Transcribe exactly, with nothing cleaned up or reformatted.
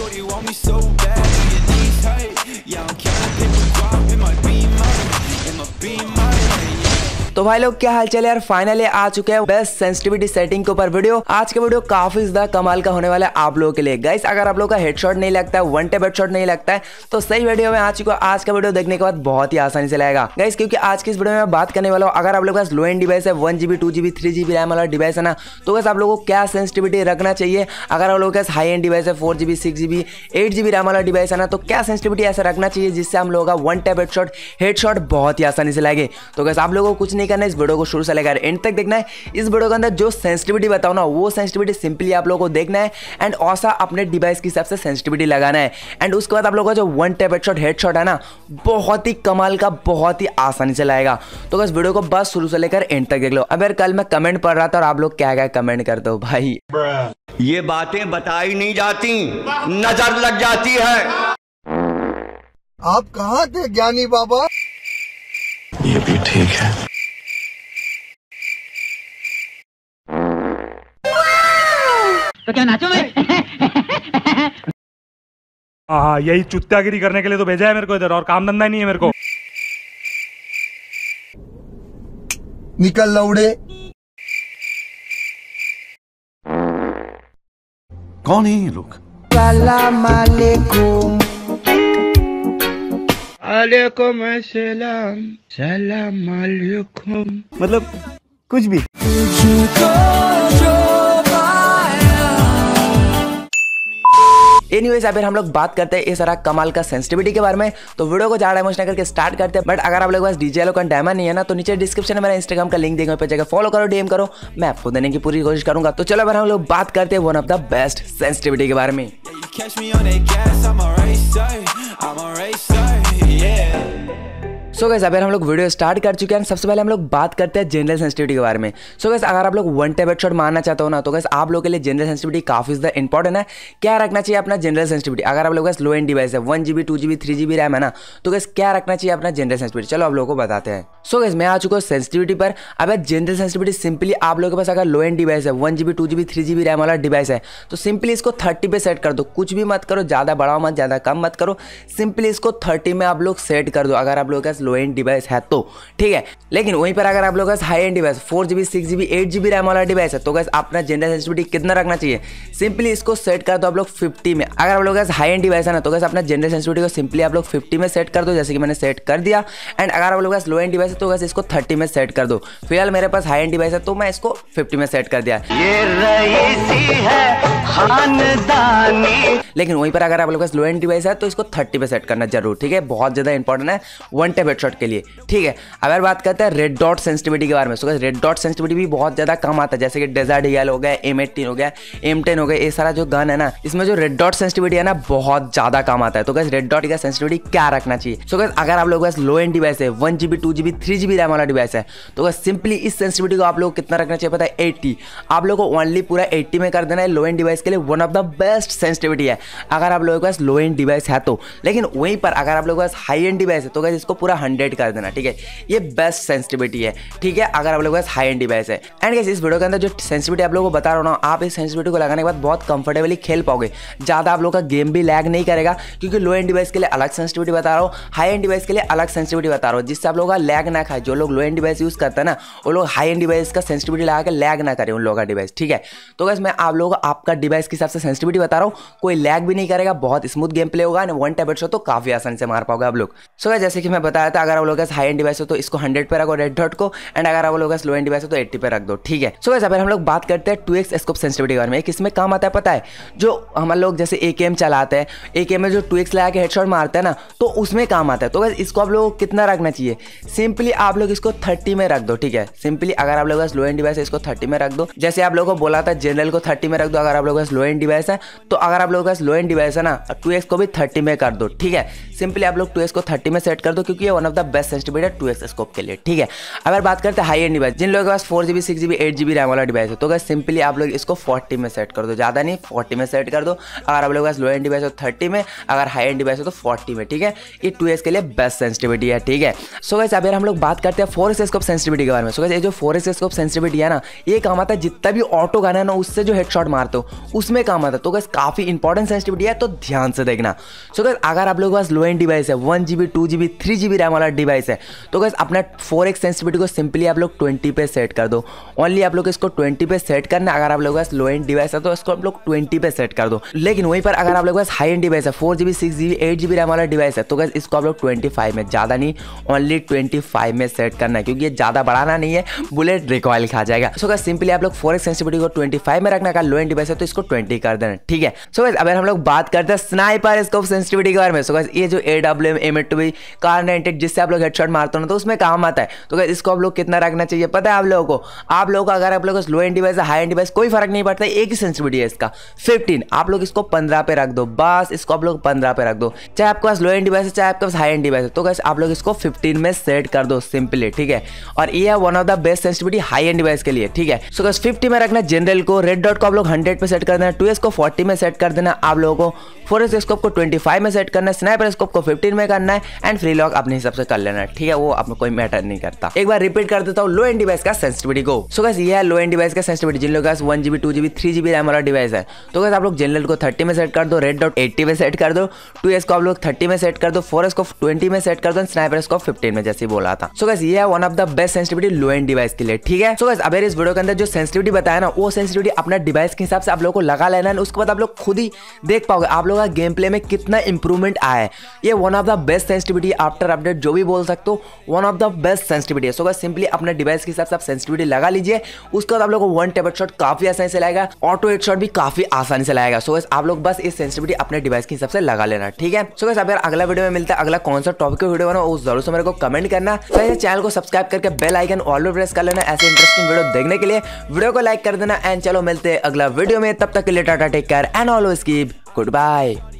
you want me so bad, your knees hurt. Yeah, I'm counting paper guap in my Beamer, in my Beamer. तो भाई लोग क्या हाल चाल है यार, फाइनली आ चुके हैं बेस्ट सेंसिटिविटी सेटिंग के ऊपर वीडियो। आज के वीडियो काफी ज्यादा कमाल का होने वाला है आप लोगों के लिए। गाइस अगर आप लोगों का हेडशॉट नहीं लगता है, वन टैप हेडशॉट नहीं लगता है, तो सही वीडियो में आ चुका है। आज का वीडियो देखने के बाद बहुत ही आसानी से लगेगा गाइस, क्योंकि आज की इस वीडियो में मैं बात करने वाला हूँ अगर आप लोगों के पास लो एंड डिवाइस है, one GB two GB three GB RAM वाला डिवाइस है ना, तो गाइस आप लोगों को क्या सेंसिटिविटी रखना चाहिए। अगर आप लोगों के पास हाई एंड डिवाइस है, four GB six GB eight GB RAM वाला डिवाइस है ना, तो क्या सेंसिटिविटी ऐसा रखना चाहिए जिससे हम लोगों का वन टैप हेडशॉट हेडशॉट बहुत ही आसानी से लगे। तो गाइस आप लोगों को कुछ नहीं करना है, इस वीडियो को शुरू से लेकर एंड तक देखना है। इस वीडियो के अंदर जो सेंसिटिविटी बताओ ना, वो सेंसिटिविटी सिंपली आप लोगों को देखना है एंड औसा अपने डिवाइस के हिसाब से सेंसिटिविटी लगाना है। एंड उसके बाद आप लोगों का जो वन टैप हेडशॉट हेडशॉट है ना, बहुत ही कमाल का, बहुत ही आसानी से लाएगा। तो बस वीडियो को बस शुरू से लेकर एंड तक देख लो। अब यार कल मैं कमेंट पढ़ रहा था और आप लोग क्या क्या कमेंट करते हो भाई, ये बातें बताई नहीं जाती, नजर लग जाती है। आप कहाँ थे ज्ञानी बाबा? ये भी ठीक है। तो क्या नाचो मैं? हाँ, यही चुत्यागिरी करने के लिए तो भेजा है मेरे को इधर, और काम धंधा ही नहीं है मेरे को। निकल लौड़े। कौन है ये लोग? सलाम अलैकुम। अलैकुम अस्सलाम, सलाम अलैकुम। मतलब कुछ भी। एनीवेज अगर हम लोग बात करते हैं इस सारा कमाल का सेंसिटिविटी के बारे में, तो वीडियो को ज़्यादा इमोशनल करके स्टार्ट करते हैं। बट अगर आप लोगों के पास डीजे का डायमंड नहीं है ना, तो नीचे डिस्क्रिप्शन में मेरा इंस्टाग्राम का लिंक देंगे, पे जाकर फॉलो करो, डीएम करो, मैं आपको देने की पूरी कोशिश करूंगा। तो चलो अगर हम लोग बात करते हैं one of the best sensitivity के बारे में। सो गाइस अगर हम लोग वीडियो स्टार्ट कर चुके हैं, सबसे पहले हम लोग बात करते हैं जनरल सेंसिटिविटी के बारे में। सो गाइस अगर आप लोग वन टैप हेडशॉट मारना चाहते हो ना, तो गाइस आप लोग के लिए जनरल सेंसिटिविटी काफी ज्यादा इंपॉर्टेंट है। क्या रखना चाहिए अपना जनरल सेंसिटिविटी? अगर आप लोग के पास लो एंड डिवाइस है, one GB two GB three GB RAM है ना, तो गाइस क्या रखना चाहिए अपना जनरल सेंसिटिविटी? चलो आप लोगों को बताते हैं। सो गाइस मैं आ चुका हूँ सेंसिटिविटी पर। अब जनरल सेंसिटिविटी सिंपली आप लोगों के पास अगर लो एंड डिवाइस है, one GB two GB three GB RAM वाला डिवाइस है, तो सिंपली इसको थर्टी पे सेट कर दो। कुछ भी मत करो, ज्यादा बढ़ाओ मत, ज्यादा कम मत करो, सिंपली इसको थर्टी में आप लोग सेट कर दो अगर आप लोगों के पास लो एंड डिवाइस है तो, ठीक है। लेकिन वहीं पर अगर आप लोगों के पास high end device four GB six GB eight GB RAM वाला डिवाइस है, तो गाइस अपना जनरल सेंसिटिविटी कितना रखना चाहिए? सिंपली इसको सेट कर दो आप लोग फिफ्टी में। अगर आप लोगों के पास हाई एंड डिवाइस है ना, तो गाइस अपना जनरल सेंसिटिविटी को सिंपली आप लोग फिफ्टी में सेट कर दो, जैसे कि मैंने सेट कर दिया। एंड अगर आप लोगों के पास लो एंड डिवाइस है, तो गाइस इसको थर्टी में सेट कर दो। फिलहाल मेरे पास हाई एंड डिवाइस है, तो मैं इसको फिफ्टी में सेट कर दिया। ये रईसी है खानदानी। लेकिन वहीं पर अगर आप लोगों के पास लो एंड डिवाइस है, तो इसको थर्टी पे सेट करना जरूर, ठीक है। बहुत ज्यादा इंपॉर्टेंट है वन टैप हेडशॉट के लिए, ठीक है। अगर बात करते हैं रेड डॉट सेंसिटिविटी के बारे में, तो रेड डॉट सेंसिटिविटी भी बहुत ज्यादा कम आता है, जैसे कि डेजर्ट ईगल हो गया, एम एटीन हो गया, एम टेन हो गया, ये सारा जो गन है ना, इसमें जो रेड डॉट सेंसिटिविटी है ना, बहुत ज्यादा कम आता है। तो गाइस रेड डॉट का सेंसिटिविटी क्या रखना चाहिए? सो गाइस अगर आप लोगों के पास लो एंड डिवाइस है, one GB two GB three GB RAM वाला डिवाइस है, तो गाइस सिंपली इस सेंसिटिविटी को आप लोग कितना रखना चाहिए पता है? एट्टी। आप लोगों को ओनली पूरा एट्टी में कर देना है। लो एंड डिवाइस के लिए one of the best sensitivity है अगर आप लोगों के पास लो एंड डिवाइस है तो। लेकिन वहीं पर अगर आप लोगों के पास हाई एंड डिवाइस है, तो गाइस इसको पूरा हंड्रेड कर देना, ठीक है। ये बेस्ट सेंसिटिविटी है, ठीक है, अगर आप लोगों के पास हाई एंड डिवाइस है। एंड गाइस इस वीडियो के अंदर जो सेंसिटिविटी आप लोगों को बता रहा हूं ना, आप इस सेंसिटिविटी को लगाने के बाद बहुत कंफर्टेबली खेल पाओगे, ज्यादा आप लोगों का गेम भी लैग नहीं करेगा, क्योंकि लो एंड डिवाइस के लिए अलग सेंसिटिविटी बता रहा हूं, हाई एंड डिवाइस के लिए अलग सेंसिटिविटी बता रहा हूं, जिससे आप लोगों का लैग ना खाए। जो लोग लो एंड डिवाइस यूज करते हैं ना, वो लोग हाई एंड डिवाइस का सेंसिटिविटी लगा के लैग ना करें उन लोगों का डिवाइस, ठीक है। तो गाइस मैं आप लोगों को आपका डिवाइस के हिसाब से सेंसिटिविटी बता रहा हूं, कोई लैग भी नहीं करेगा, बहुत स्मूथ गेम प्ले होगा, वन टैप हेडशॉट तो काफी आसानी से मार पाओगे आप लोग। सो गाइस जैसे कि मैं बताया था, अगर आप लोगों का हाई एंड डिवाइस हो तो इसको हंड्रेड पे रखो रेड डॉट को, एंड अगर आप लोगों का लो एंड डिवाइस है तो एट्टी पे रख दो, ठीक है। सो गाइस अगर हम लोग बात करते हैं टू एक्स स्कोप सेंसिटिविटी के बारे में, किसमें काम आता है पता है? जो हम लोग जैसे एकेएम चलाते हैं, एकेएम में जो टू एक्स लगा के हेडशॉट मारते हैं ना, तो उसमें काम आता है। तो गाइस इसको आप लोगों को कितना रखना चाहिए? सिंपली आप लोग इसको थर्टी में रख दो, ठीक है। सिंपली अगर आप लोगों का लो एंड डिवाइस है, इसको थर्टी में रख दो, जैसे आप लोगों को बोला था जनरल को थर्टी में रख दो। अगर आप लोगों का लो एंड डिवाइस है, तो अगर आप लोगों का लो एंड डिवाइस है ना, टू एक्स को भी थर्टी में कर दो, ठीक है। सिंपली आप लोग टू एक्स को थर्टी में सेट कर दो, क्योंकि ये one of the best sensitivity है टू एक्स स्कोप के लिए, ठीक है। अगर बात करते हैं हाई एंड डिवाइस, जिन लोगों के पास four GB six GB eight GB RAM वाला डिवाइस है, तो गाइस सिंपली आप लोग इसको फोर्टी में सेट कर दो, ज्यादा नहीं फोर्टी में सेट कर दो। अगर आप लोगों के पास लो एंड डिवाइस हो थर्टी में, अगर हाई एंड डिवाइस हो तो फोर्टी में, ठीक है। ये टू एक्स के लिए बेस्ट सेंसिटिविटी है, ठीक है। सो गाइस अगर हम लोग बात करते हैं फोर एक्स स्कोप सेंसिटिविटी के बारे में, सो गाइस ये जो फोर एक्स स्कोप सेंसिटिविटी है ना, ये काम आता है जितना भी ऑटो गन है ना, उससे जो हेडशॉट मारते हो उसमें काम आता है। तो गाइस काफ़ी इंपॉर्टेंट सेंसिटिविटी है, तो ध्यान से देखना। सो गाइस अगर आप लोगों के पास लो एंड डिवाइस है, one G B two G B three G B RAM वाला डिवाइस है, तो गाइस अपना फोर एक्स सेंसिटिविटी को सिंपली आप लोग ट्वेंटी पे सेट कर दो। ओनली आप लोग इसको ट्वेंटी पे सेट करना। अगर आप लोगों के पास लो एंड डिवाइस है तो इसको आप लोग ट्वेंटी पे सेट कर दो। लेकिन वहीं पर अगर आप लोगों के पास हाई एंड डिवाइस है, four G B six G B eight G B RAM वाला डिवाइस है, तो गाइस इसको आप लोग ट्वेंटी फाइव में, ज़्यादा नहीं, ओनली ट्वेंटी फाइव में सेट करना है, क्योंकि ये ज़्यादा बढ़ाना नहीं है, बुलेट रिकॉइल खा जाएगा। सो गाइस सिंपली आप लोग फोर एक्स सेंसिटिविटी को ट्वेंटी फाइव में रखना। अगर लो एंड डिवाइस है तो इसको ट्वेंटी कर देना, ठीक है। सो गाइस अगर हम लोग बात करते हैं स्नाइपर स्कोप सेंसिटिविटी के बारे में, सो गाइस ये जो A W M M eight two B Kar ninety eight जिससे आप लोग हेडशॉट मारते हो ना, तो उसमें काम आता है। तो गाइस इसको आप लोग कितना रखना चाहिए पता है आप लोगों को? आप लोगों को अगर आप लोगों को लो एंड डिवाइस है, हाई एंड डिवाइस, कोई फर्क नहीं पड़ता, एक ही सेंसिटिविटी है इसका फिफ्टीन। आप लोग इसको पंद्रह पे रख दो, बस इसको आप लोग पंद्रह पे रख दो। चाहे आपके पास लो एंड डिवाइस है, चाहे आपके पास हाई एंड डिवाइस है, तो गाइस आप लोग इसको फिफ्टीन में सेट कर दो सिंपली, ठीक है। और ये है one of the best sensitivity high end device के लिए, ठीक है। सो गाइस फिफ्टी में रखना जनरल को, रेड डॉट को आप लोग हंड्रेड पे सेट कर देना, टू एस को फोर्टी में सेट कर देना आप लोगों को, फोर एस स्कोप को ट्वेंटी फाइव में सेट करना है, स्नाइपर स्कोप को फिफ्टीन में करना है, एंड फ्री लॉक अपने हिसाब से कर लेना है, ठीक है। वो आप कोई मैटर नहीं करता। एक बार रिपीट कर देता हूँ लो एंड डिवाइस का सेंसिटिविटी को। सो गाइस ये है लो एंड डिवाइस का सेंसिटिविटी। जिन लोगों के पास one GB two GB three GB RAM वाला डिवाइस है, तो गाइस आप लोग जनरल को थर्टी में सेट कर दो, रेड डॉट एट्टी में सेट कर दो, टू एस को आप लोग थर्टी में सेट कर दो, फोर एस को ट्वेंटी में सेट कर दो, स्नाइपर को फिफ्टीन में, जैसे बोला था। सो गाइस ये है one of the best sensitivity low end device के लिए, ठीक है। सो गाइस अब इस वीडियो के अंदर जो सेंसिटिविटी बताया ना, वो सेंसिटिविटी अपना डिवाइस के हिसाब से आप लोगों को लगा लेना है। उसके बाद आप लोग खुद ही देख पाओगे आप लोगों का गेम प्ले में कितना इंप्रूवमेंट आया है। ये one of the best sensitivity after update, जो भी बोल सकते हो, one of the best sensitivity है। सो गाइस सिंपली अपने डिवाइस के हिसाब से आप सेंसिटिविटी लगा लीजिए। उसके बाद आप लोगों को वन टैप हेडशॉट काफी आसानी से लाएगा, ऑटो हेडशॉट भी काफी आसानी से लाएगा। सो गाइस आप लोग बस इस सेंसिटिविटी अपने डिवाइस के हिसाब से लगा लेना, ठीक है। सो गाइस अब यार अगला वीडियो में मिलता है, अगला कौन सा टॉपिक का वीडियो बना वो जरूर से मेरे को कमेंट करना। तो चैनल को सब्सक्राइब करके बेल आइकन ऑल पे प्रेस कर लेना ऐसे इंटरेस्टिंग वीडियो देखने के लिए। वीडियो को लाइक कर देना एंड चलो मिलते हैं अगला वीडियो में, तब तक के लिए tata, take care and always keep good bye.